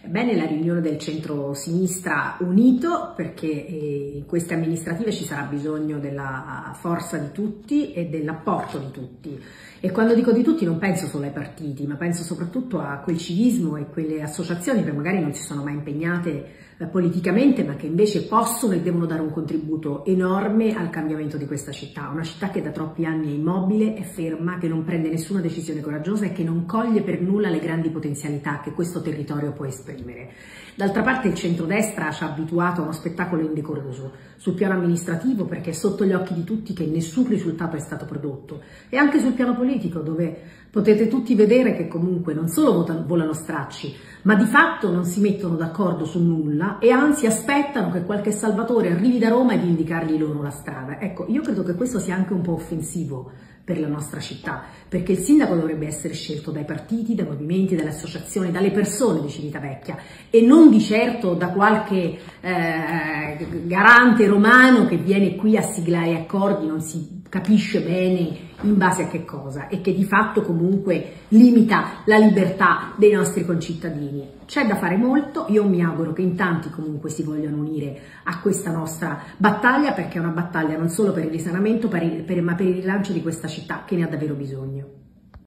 Bene la riunione del centro-sinistra unito, perché in queste amministrative ci sarà bisogno della forza di tutti e dell'apporto di tutti. E quando dico di tutti non penso solo ai partiti, ma penso soprattutto a quel civismo e quelle associazioni che magari non si sono mai impegnate politicamente, ma che invece possono e devono dare un contributo enorme al cambiamento di questa città. Una città che da troppi anni è immobile, è ferma, che non prende nessuna decisione coraggiosa e che non coglie per nulla le grandi potenzialità che questo territorio può esprimere. D'altra parte il centrodestra ci ha abituato a uno spettacolo indecoroso sul piano amministrativo, perché è sotto gli occhi di tutti che nessun risultato è stato prodotto, e anche sul piano politico, dove potete tutti vedere che comunque non solo volano stracci, ma di fatto non si mettono d'accordo su nulla e anzi aspettano che qualche salvatore arrivi da Roma ed indicargli loro la strada. Ecco, io credo che questo sia anche un po' offensivo per la nostra città, perché il sindaco dovrebbe essere scelto dai partiti, dai movimenti, dalle associazioni, dalle persone di Civitavecchia e non di certo da qualche garante romano che viene qui a siglare accordi, non si capisce bene in base a che cosa, e che di fatto comunque limita la libertà dei nostri concittadini. C'è da fare molto, io mi auguro che in tanti comunque si vogliano unire a questa nostra battaglia, perché è una battaglia non solo per il risanamento, ma per il rilancio di questa città che ne ha davvero bisogno.